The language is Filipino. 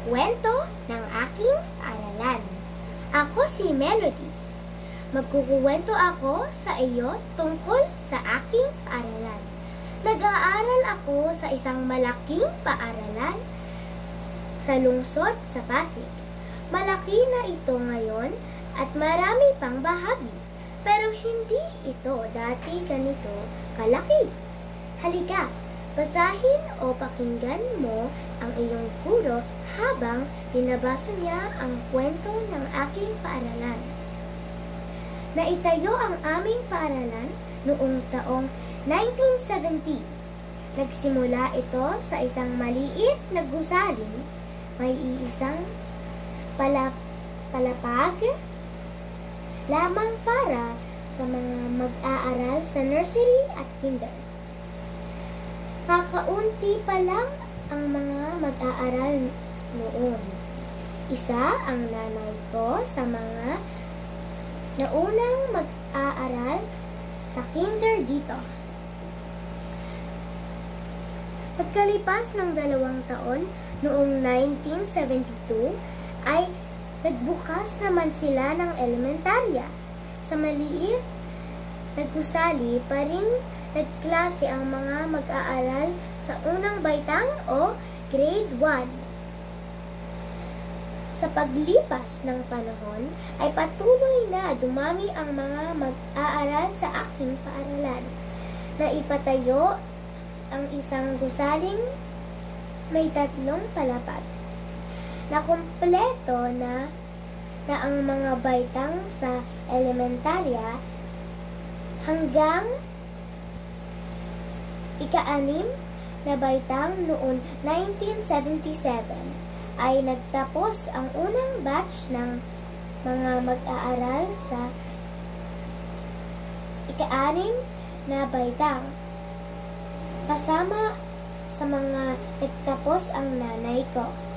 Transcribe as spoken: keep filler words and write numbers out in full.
Kwento ng aking aralan. Ako si Melody. Magkukuwento ako sa iyo tungkol sa aking paaralan. Nag-aaral ako sa isang malaking paaralan sa lungsod sa Pasig. Malaki na ito ngayon at marami pang bahagi. Pero hindi ito dati ganito kalaki. Halika, basahin o pakinggan mo ang iyong guro habang binabasa niya ang kwento ng aking paaralan. Naitayo ang aming paaralan noong taong nineteen seventy. Nagsimula ito sa isang maliit na gusaling, may iisang palap palapag lamang para sa mga mag-aaral sa nursery at kinder. Kakaunti pa lang ang mga mag-aaral noon. Isa ang nanay ko sa mga naunang mag-aaral sa kinder dito. Pagkalipas ng dalawang taon, noong nineteen seventy-two, ay nagbukas naman sila ng elementarya. Sa maliit, nagkusali pa rin nagklase ang mga mag-aaral sa unang baitang o grade one. Sa paglipas ng panahon, ay patuloy na dumami ang mga mag-aaral sa aking paaralan. Naipatayo ang isang gusaling may tatlong palapag. Nakumpleto na na ang mga baitang sa elementarya hanggang ika-anim na baitang noong nineteen seventy-seven ay nagtapos ang unang batch ng mga mag-aaral sa ika-anim na baitang. Kasama sa mga nagtapos ang nanay ko.